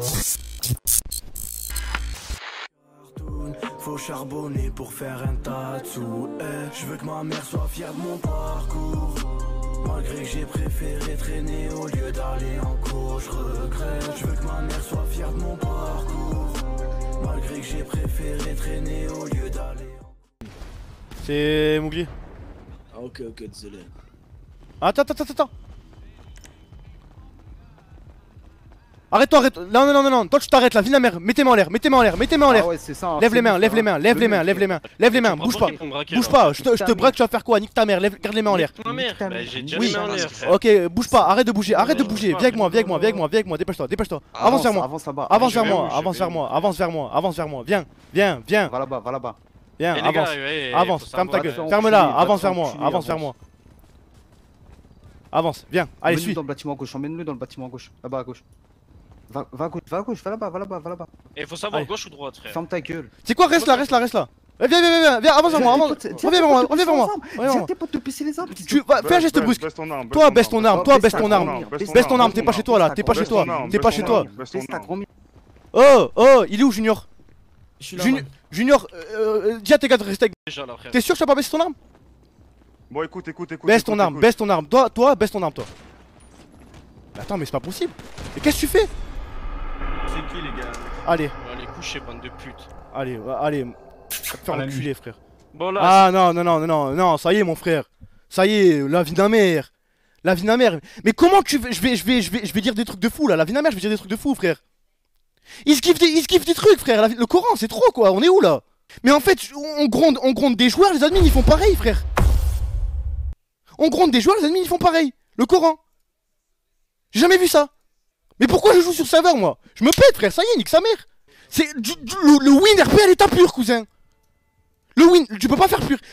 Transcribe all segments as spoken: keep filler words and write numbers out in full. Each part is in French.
Faut charbonner pour faire un tas de sous. Eh, je veux que ma mère soit fière de mon parcours. Malgré que j'ai préféré traîner au lieu d'aller en cours, je regrette. Je veux que ma mère soit fière de mon parcours. Malgré que j'ai préféré traîner au lieu d'aller en... C'est Mougli. Ah ok ok désolé. Attends attends attends attends. Arrête-toi, arrête. Non, non, non, non, non. Toi, tu t'arrêtes là. Viens la mère. Mettez-moi en l'air. Mettez-moi en l'air. Mettez-moi en l'air. Ah ouais, c'est ça, hein, lève les mains, c'est lève ça, les mains, hein. lève les Le mains, mec, lève les mains. Lève les mains. Bouge pas. Bouge pas. Je te, je te braque, tu vas faire quoi? Nique ta mère. Lève, garde les mains en l'air. Ma mère. Bah, j'ai déjà Oui. les mains en l'air, frère. Ok, bouge pas. Arrête de bouger. Arrête de bouger. Viens avec moi, viens avec moi, viens avec moi, viens avec moi. Dépêche-toi, dépêche-toi. Avance vers moi. Avance là-bas. Avance je vers vais moi. où, je Avance vais vers où moi. Avance vers moi. Avance vers moi. Viens, viens, viens. Va là-bas, va là-bas. Viens, Eh, les gars, avance. ouais, Avance. faut Ferme ta savoir, gueule. euh, Ferme-la. enculer, Avance va vers moi. t'enculer, Avance vers avance. moi. Avance. Viens. Allez, Emmène-le suis. dans le bâtiment à gauche, emmène-le dans le bâtiment à gauche. Là-bas à gauche. Va, va à gauche, va à gauche, va là-bas, va là-bas, va là-bas. Et faut savoir Allez. gauche ou droite, frère. Ferme ta gueule. C'est quoi? Reste là, reste là, reste là. Eh, Viens, viens, viens, viens, viens, avance vers moi, avance. Reviens vers moi, reviens vers moi. Reviens vers Viens moi. tes potes te pisser les arbres. Tu vas, fais un geste brusque. Toi, baisse ton arme, toi, baisse ton arme. Baisse ton arme, t'es pas chez toi là, t'es pas chez toi, t'es pas chez toi. Baisse ta grand-mère. Oh, oh, il est où Junior? Je suis là. Junior, Junior, euh, dis à tes gars de rester avec. Déjà là, frère. T'es sûr que tu vas pas baisser ton arme? Bon, écoute, écoute, écoute. Baisse ton écoute, arme, écoute. baisse ton arme. Toi, toi, baisse ton arme, toi. Mais attends, mais c'est pas possible. Mais qu'est-ce que tu fais? C'est qui les gars? Allez, Allez, coucher, bande de putes. allez, allez. Va te faire À la enculer, frère. Bon, là. Ah non, non, non, non, non, non, ça y est, mon frère. Ça y est, la vie d'un mère. La vie d'un mère. Mais comment tu veux. Je vais, je vais, je vais, je vais dire des trucs de fou là. La vie d'un mère, je vais dire des trucs de fou, frère. Il se kiffe des, il se kiffe des trucs, frère. La- le Coran, c'est trop quoi. On est où là? Mais en fait, on gronde, on gronde des joueurs, les admins ils font pareil, frère. On gronde des joueurs, les admins ils font pareil. Le Coran. J'ai jamais vu ça. Mais pourquoi je joue sur serveur, moi? Je me pète, frère. Ça y est, nique sa mère. C'est du- du- le, le win R P à l'état pur, cousin. Le win, tu peux pas faire pur.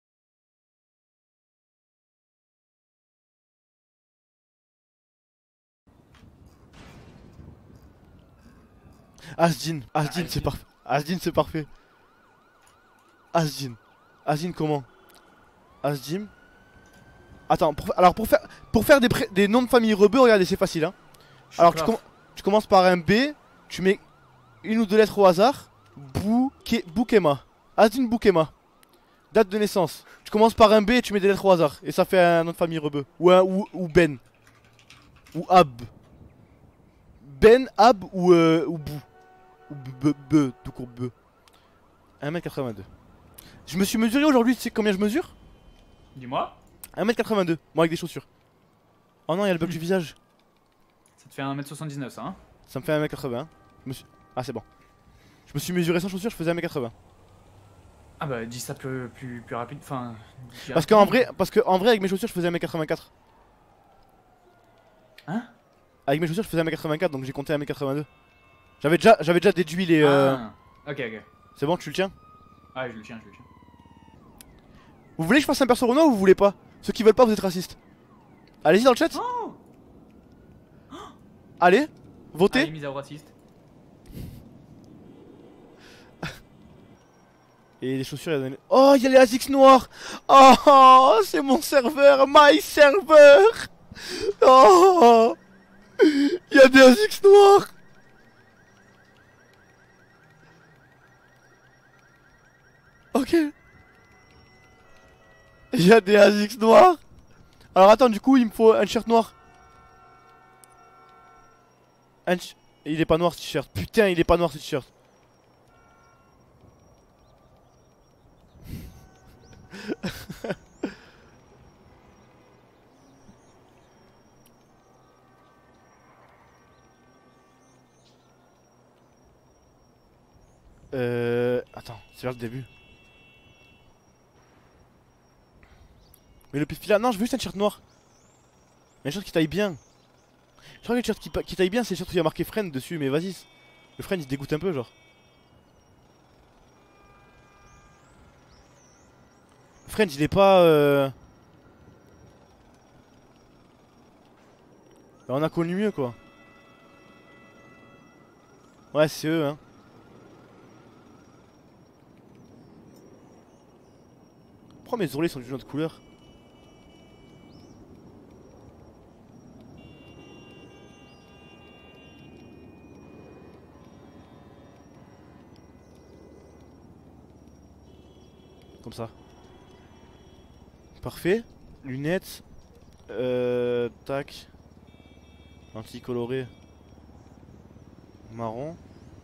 Asdin, Asdin c'est parfait. Asdin c'est parfait. Asdin. Asdin comment? Asdim. Attends, pour, alors pour faire pour faire des, pré- des noms de famille rebeux, regardez, c'est facile hein. Alors tu, com tu commences par un B, tu mets une ou deux lettres au hasard. Bouke Boukema. Asdin Boukema. Date de naissance. Tu commences par un B et tu mets des lettres au hasard. Et ça fait un nom de famille rebeu. Ou un ou, ou Ben. Ou Ab. Ben, Ab ou, euh, ou Bou. Ou Be, Be, tout court Be. un mètre quatre-vingt-deux. Je me suis mesuré aujourd'hui, tu sais combien je mesure? Dis-moi. un mètre quatre-vingt-deux, moi avec des chaussures. Oh non, il y a le bug du visage. Ça te fait un mètre soixante-dix-neuf ça hein? Ça me fait un mètre quatre-vingts. Je me suis... Ah c'est bon. Je me suis mesuré sans chaussures, je faisais un mètre quatre-vingts. Ah bah dis ça plus, plus, plus rapide, enfin... dis Parce qu'en rapide. vrai, parce que en vrai avec mes chaussures je faisais un mètre quatre-vingt-quatre. Hein? Avec mes chaussures je faisais un mètre quatre-vingt-quatre donc j'ai compté un mètre quatre-vingt-deux. J'avais déjà, j'avais déjà déduit les... Euh... Ah, ok ok. C'est bon, tu le tiens? Ah je le tiens, je le tiens. Vous voulez que je fasse un perso Renault ou vous voulez pas? Ceux qui veulent pas vous êtes racistes. Allez-y dans le chat. Oh Allez, Allez, votez. mise à raciste. Et les chaussures, il y a des... Oh, il y a les Asics noirs. Oh, c'est mon serveur, my serveur. Oh, il y a des Asics noirs. Ok. Il y a des Asics noirs. Alors attends, du coup, il me faut un t-shirt noir. Un t- Il est pas noir ce t-shirt. Putain, il est pas noir ce t-shirt. Euh... Attends, c'est vers le début. Mais le pif là, non, je veux juste un t-shirt noir. Mais un t-shirt qui taille bien. Je crois que le t-shirt qui, pa- qui taille bien, c'est le t-shirt où il y a marqué friend dessus, mais vas-y. Le friend il se dégoûte un peu, genre. Le friend il est pas. Euh... Bah, on a connu mieux quoi. Ouais, c'est eux, hein. Pourquoi mes ourlets sont d'une autre couleur? Comme ça. Parfait. Lunettes. Euh. Tac. Anti-coloré. Marron.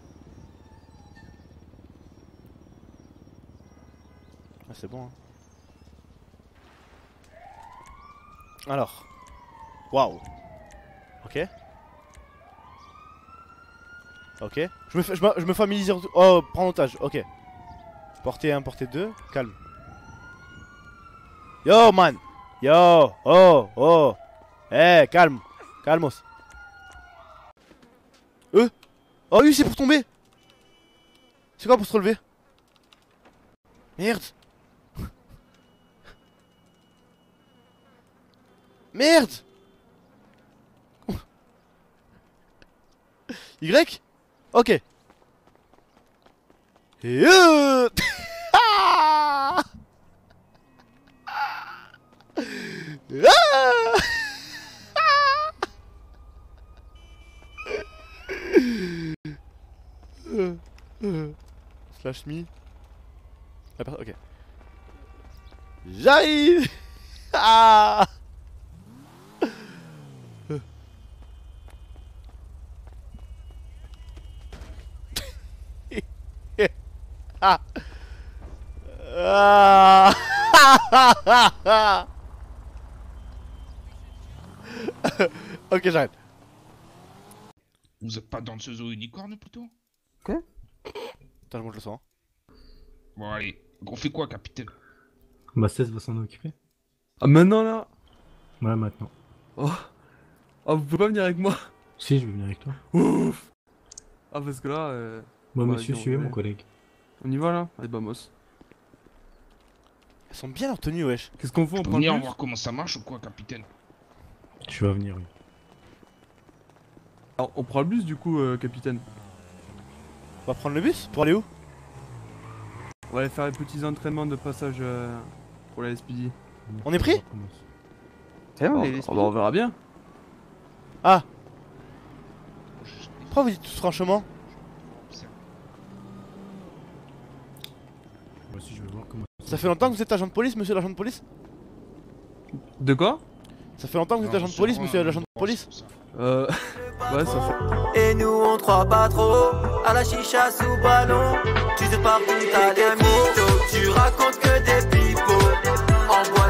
Ah, c'est bon. Hein. Alors. Waouh. Ok. Ok. Je me, je me, je me familiarise. Oh, prends otage. Ok. Portée un, portée deux. Calme. Yo, man. Yo. Oh, oh. Eh, hey, calme. Calmos. Euh. Oh, oui, c'est pour tomber. C'est quoi pour se relever? Merde. Merde. Y. Ok. Et euh... ah Slash me. Ok. J'arrive. Ah ah. Ah. Ok, j'arrête. Vous êtes pas danseuse au unicorne plutôt? Quoi? Attends, je monte le sang. Bon allez, on fait quoi capitaine? Bah seize va s'en occuper. Ah maintenant là? Ouais maintenant. Oh. Ah vous pouvez pas venir avec moi? Si je vais venir avec toi. Ouf. Ah parce que là... Euh... Moi bah, monsieur, on suivez va- mon collègue. On y va là? Allez vamos. Elles sont bien leur tenue, wesh. Qu'est-ce qu'on fait? On On peut prend le venir bus? voir comment ça marche ou quoi capitaine? Tu vas venir, oui. Alors, on prend le bus du coup, euh, capitaine. On va prendre le bus pour aller où? On va aller faire les petits entraînements de passage euh, pour la S P D. On est pris? C'est bon, Oh, les oh, bah, on verra bien. Ah. Pourquoi vous dites tous franchement? Moi aussi je vais voir comment. Ça fait longtemps que vous êtes agent de police, monsieur l'agent de police? De quoi? Ça fait longtemps que vous êtes agent de police, monsieur l'agent de police? Euh... Ouais, ça fait... Et nous on croit pas trop à la chicha sous ballon. Tu sais partout t'as des mythos, tu racontes que des pipeaux. En boîte